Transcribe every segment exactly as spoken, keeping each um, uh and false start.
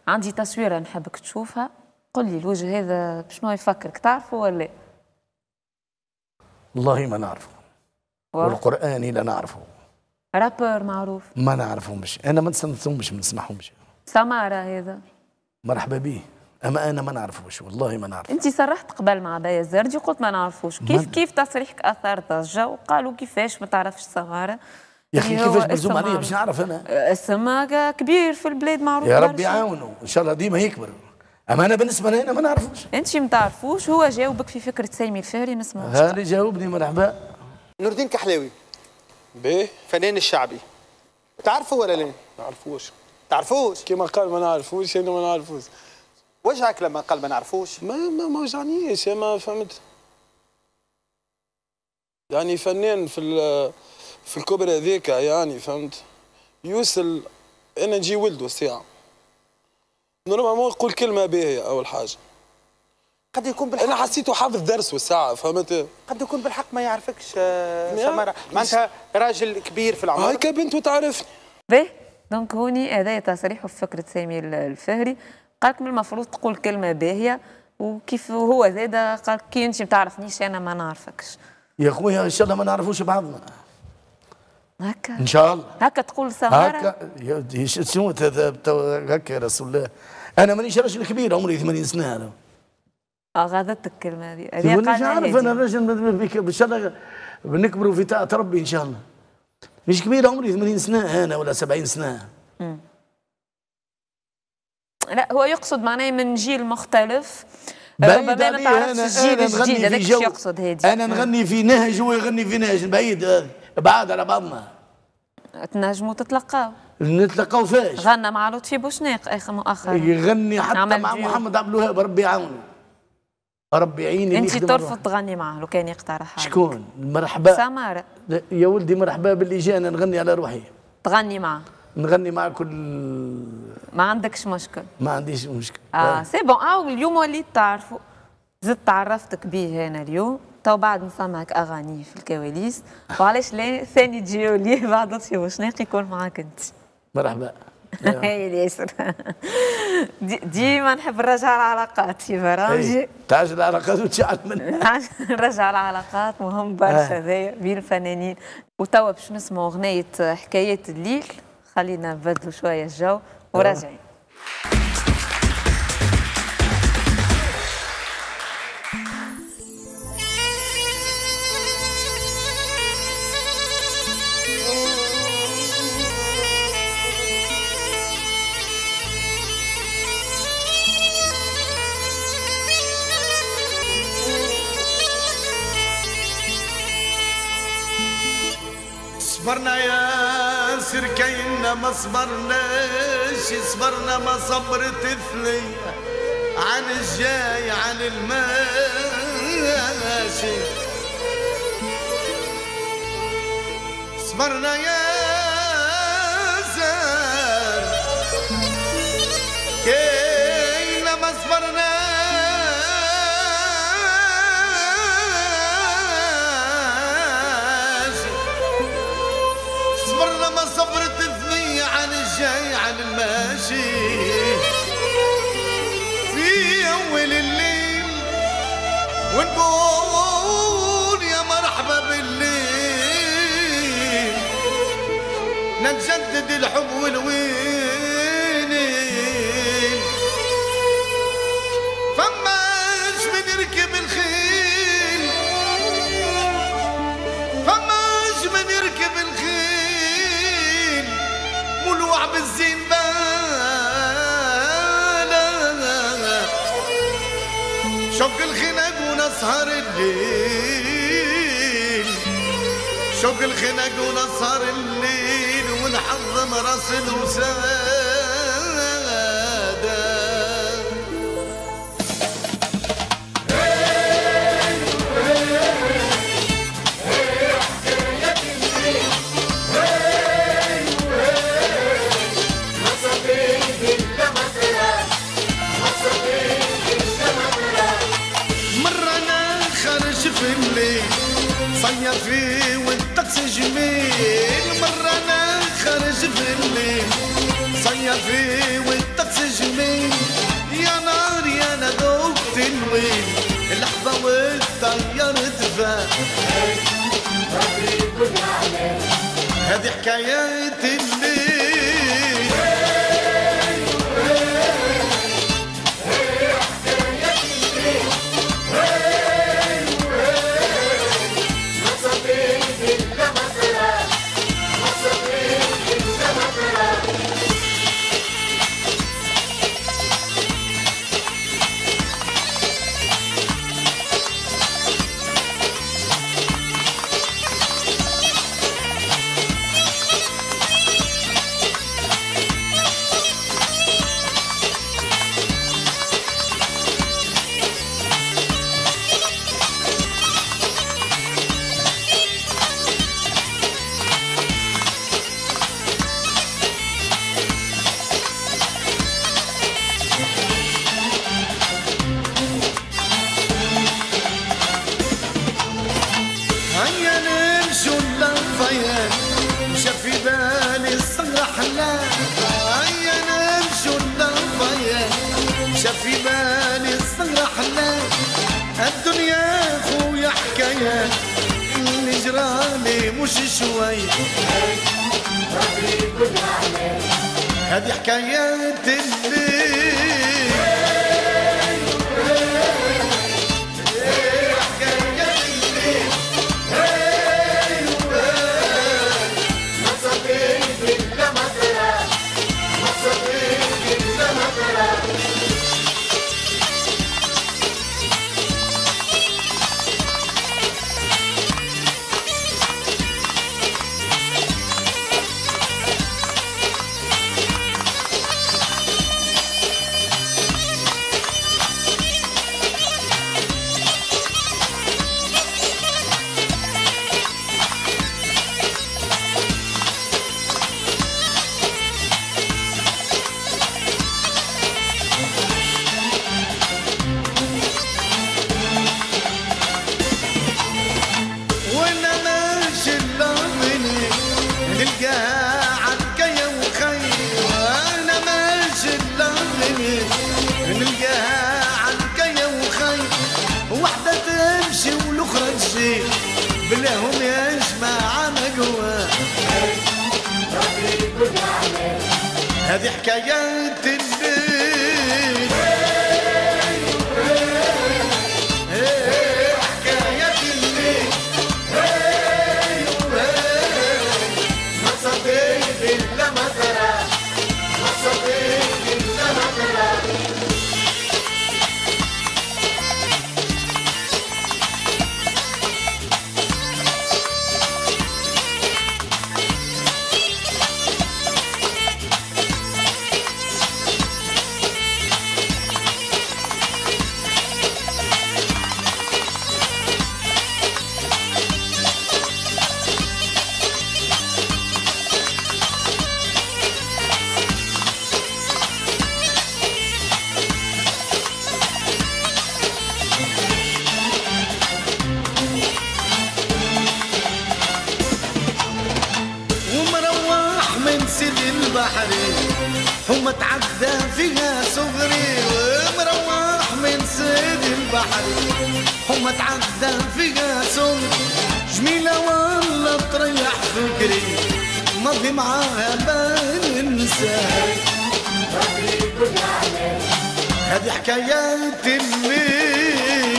عندي تصويره نحبك تشوفها، قل لي الوجه هذا بشنو يفكرك، تعرفه ولا لا؟ والله ما نعرفه. والقرآن لا نعرفه. رابر معروف؟ ما نعرفهمش، انا ما نسمعهمش ما نسمعهمش. سمارة هذا؟ مرحبا به، اما انا ما نعرفوش والله ما نعرف. انت صرحت قبل مع بايا الزردي قلت ما نعرفوش، كيف كيف تصريحك اثار ضجه وقالوا كيفاش ما تعرفش سمارة؟ يا اخي كيفاش ملزوم عليا باش نعرف انا؟ اسم كبير في البلاد معروف. يا ربي يعاونه ان شاء الله ديما يكبر. اما انا بالنسبه لي انا ما نعرفوش. انت ما تعرفوش، هو جاوبك في فكره سامي الفهري نسمع. هاني جاوبني مرحبا. نور الدين كحلاوي. باهي. فنان الشعبي. تعرفوا ولا لا؟ ما نعرفوش. تعرفوش؟ كيما قال ما نعرفوش انا ما نعرفوش. وجعك لما قال ما نعرفوش؟ ما ما, ما وجعنيش ما فهمت. يعني فنان في في الكبر هذيك يعني فهمت. يوصل انا نجي ولده ساعه. نورمالمون يقول كلمه باهيه اول حاجه. قد يكون بالحق انا حسيته حافظ درس والساعه فهمت. قد يكون بالحق ما يعرفكش سمارة، معناتها راجل كبير في العمر. هاكا بنت وتعرفني. باهي دونك هوني هذا تصريحه في فكره سامي الفهري، قالك من المفروض تقول كلمه باهيه، وكيف هو زاد قال كي انت ما تعرفنيش انا ما نعرفكش. يا خويا ان شاء الله ما نعرفوش بعضنا. هكا ان شاء الله هكا تقول سمارة؟ هكا شنو هذا هكا يا رسول الله. انا مانيش راجل كبير عمري ثمانين سنه انا. اه غادتك الكلمه هذه هذه مانيش عارف انا راجل ان شاء الله بنكبروا في طاعه ربي ان شاء الله. مش كبير عمري ثمانين سنه انا ولا سبعين سنه. امم لا هو يقصد معناه من جيل مختلف، ربما ما تعرفش الجيل الجديد هذاك ايش يقصد هادي. انا نغني في نهج وهو يغني في نهج بعيد بعاد على بعضنا. تنجموا تتلقاو. نتلقاو فاش؟ غنى مع لطفي بوشناق اخر مؤخرا. يغني حتى مع محمد عبد الوهاب ربي يعاونه. ربي يعيني. انت ترفض تغني معه لو كان يقترح عليك؟ شكون؟ مرحبا سمارة. يا ولدي مرحبا باللي جانا نغني على روحي. تغني معه؟ نغني مع كل. ما عندكش مشكل؟ ما عنديش مشكل. اه سي بون. اه اليوم وليت تعرفوا، زدت عرفتك به انا اليوم، تو بعد نسمعك اغاني في الكواليس، وعلاش لا ثاني تجيو ليه بعد لطفي بوشناق يكون معاك انت. مرحبا. هاي ياسر. دي ديما نحب نرجع العلاقات في برامجي. تعجل العلاقات وتشعل منها. نرجع العلاقات مهم برشا هذايا بين الفنانين. وتوا باش نسمعوا اغنية حكايات الليل، خلينا نبدلوا شوية الجو وراجعين. صبرنا يا سركينا ما صبرناش، صبرنا ما صبرت ثنية عن الجاي عن الماشي. صبرنا يا زار كينا ما صبرنا صبرت ثنية عن الجاي عن الماشي. في أول الليل ونقول يا مرحبا بالليل، نجدد الحب والوينين. فماش من يركب الخيل، فماش من يركب الخيل مولوع بالزين بالا. شوق الخناق ونسهر الليل، شوق الخناق ونسهر الليل ونحظم راس الوسادة. صير فيه والطقس جميل، مرة أنا خارج في الليل صير فيه والطقس جميل. حكايات الليل. في بالي الصغرى حلال الدنيا خويا حكايات اللي جرالي مش شوي هذه حكايات الليل. بلاهم يجمع مقوى هذه حكايات الليل. حكايات الليل ما صديق إلا مطرة ما صديق إلا مطرة. هم تعدى فيها صغري ومروح من سيد البحر هم تعدى فيها صغري جميلة والله تريح فكري ماضي معاها بننسى هذه حكايات الليل.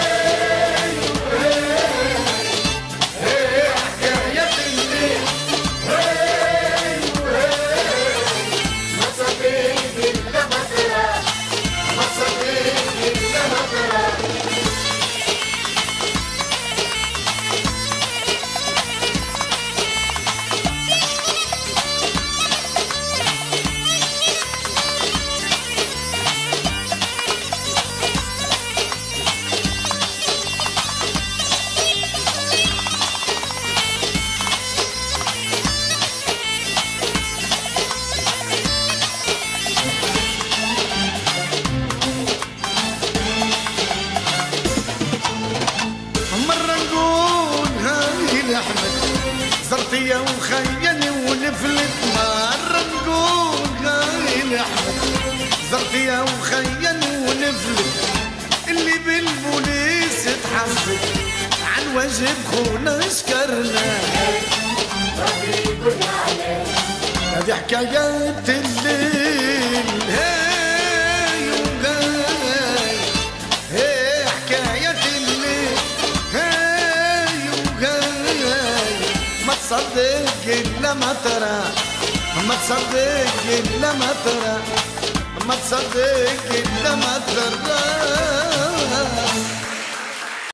زرتيا وخيني ونفلت مرة نقول هاي أحمد زرتيا وخيني ونفلت اللي بالبوليس تحصل عن وجه خونا شكرنا حكايات الليل هاي وهاي هاي حكايات الليل هاي وهاي ما تصدق إلا ما ترى ما تصدق إلا ما ترى ما تصدق إلا ما ترى